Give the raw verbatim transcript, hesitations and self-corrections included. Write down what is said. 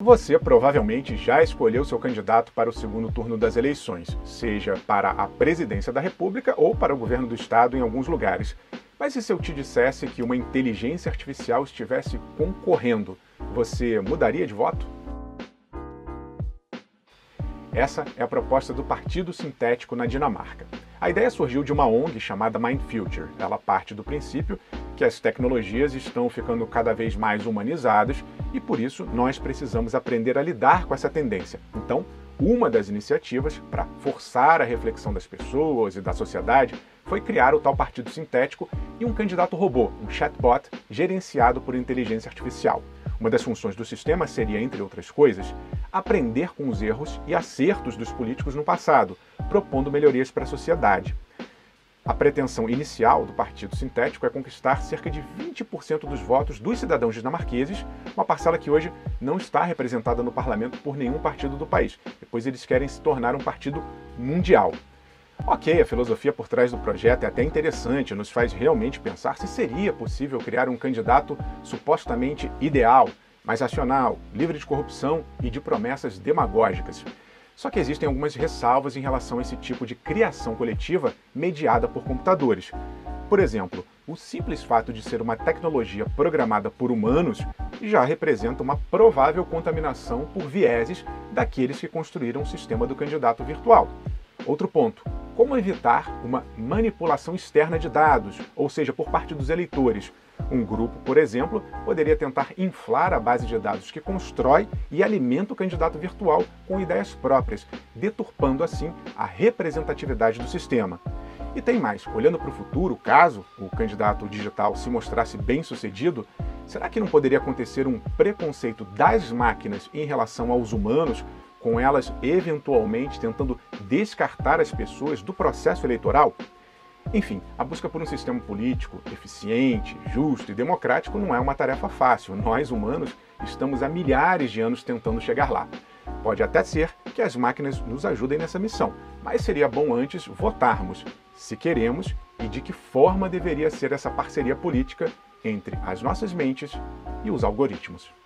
Você provavelmente já escolheu seu candidato para o segundo turno das eleições, seja para a presidência da República ou para o governo do estado em alguns lugares. Mas e se eu te dissesse que uma inteligência artificial estivesse concorrendo? Você mudaria de voto? Essa é a proposta do Partido Sintético na Dinamarca. A ideia surgiu de uma O N G chamada Mind Future. Ela parte do princípio que as tecnologias estão ficando cada vez mais humanizadas e, por isso, nós precisamos aprender a lidar com essa tendência. Então, uma das iniciativas para forçar a reflexão das pessoas e da sociedade foi criar o tal Partido Sintético e um candidato robô, um chatbot, gerenciado por inteligência artificial. Uma das funções do sistema seria, entre outras coisas, aprender com os erros e acertos dos políticos no passado, propondo melhorias para a sociedade. A pretensão inicial do Partido Sintético é conquistar cerca de vinte por cento dos votos dos cidadãos dinamarqueses, uma parcela que hoje não está representada no parlamento por nenhum partido do país, pois eles querem se tornar um partido mundial. Ok, a filosofia por trás do projeto é até interessante, nos faz realmente pensar se seria possível criar um candidato supostamente ideal, mais racional, livre de corrupção e de promessas demagógicas. Só que existem algumas ressalvas em relação a esse tipo de criação coletiva mediada por computadores. Por exemplo, o simples fato de ser uma tecnologia programada por humanos já representa uma provável contaminação por vieses daqueles que construíram o sistema do candidato virtual. Outro ponto, como evitar uma manipulação externa de dados, ou seja, por parte dos eleitores? Um grupo, por exemplo, poderia tentar inflar a base de dados que constrói e alimenta o candidato virtual com ideias próprias, deturpando assim a representatividade do sistema. E tem mais, olhando para o futuro, caso o candidato digital se mostrasse bem-sucedido, será que não poderia acontecer um preconceito das máquinas em relação aos humanos, com elas eventualmente tentando descartar as pessoas do processo eleitoral? Enfim, a busca por um sistema político eficiente, justo e democrático não é uma tarefa fácil. Nós, humanos, estamos há milhares de anos tentando chegar lá. Pode até ser que as máquinas nos ajudem nessa missão, mas seria bom antes votarmos se queremos e de que forma deveria ser essa parceria política entre as nossas mentes e os algoritmos.